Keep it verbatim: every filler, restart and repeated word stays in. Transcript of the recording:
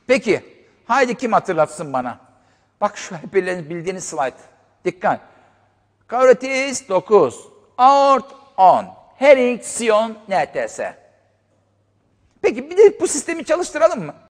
Peki, haydi kim hatırlatsın bana? Bak şu hepiniz bildiğiniz slide. Dikkat. Karotis dokuz, aort on, Hering, Sion, N T S. Peki bir de bu sistemi çalıştıralım mı?